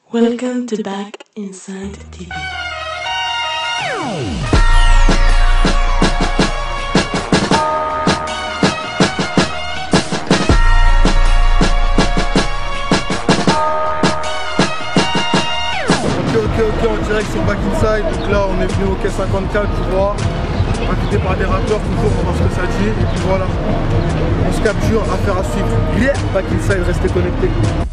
Welcome to BAKINSIDE TV. Ok, en direct sur BAKINSIDE. Donc là, on est venu au quai 54, tu vois. Invité par des rappeurs, toujours, on va voir ce que ça dit. Et puis voilà, on se capture, affaire à suivre. Yeah, BAKINSIDE, restez connectés.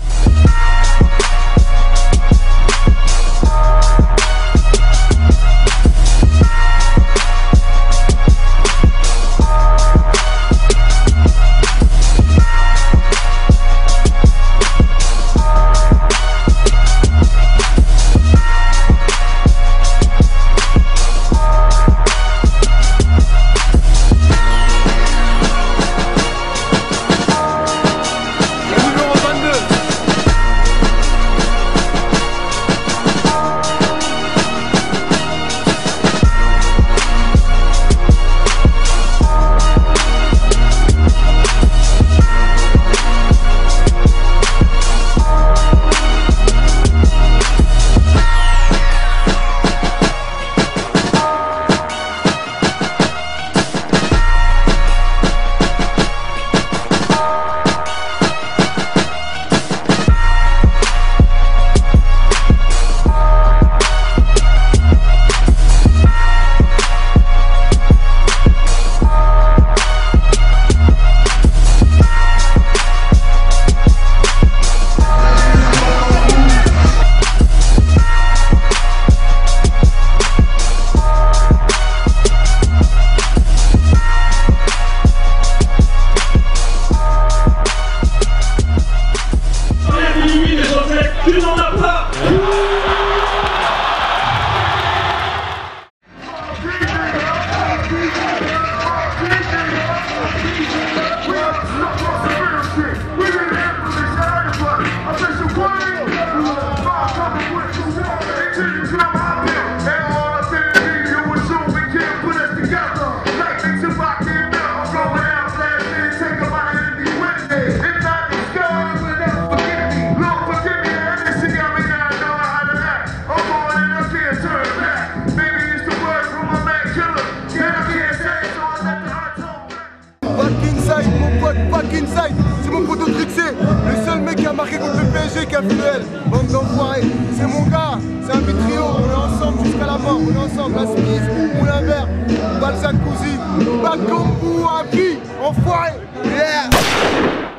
BAKINSIDE, c'est mon poteau Trixé, le seul mec qui a marqué contre le PSG qui a fait le L. Bande d'enfoirés, c'est mon gars, c'est un vitrio, on est ensemble jusqu'à la mort, on est ensemble, la Smith, Moulin Vert, Balzac Cousy, Bakambu, à qui, enfoiré, yeah.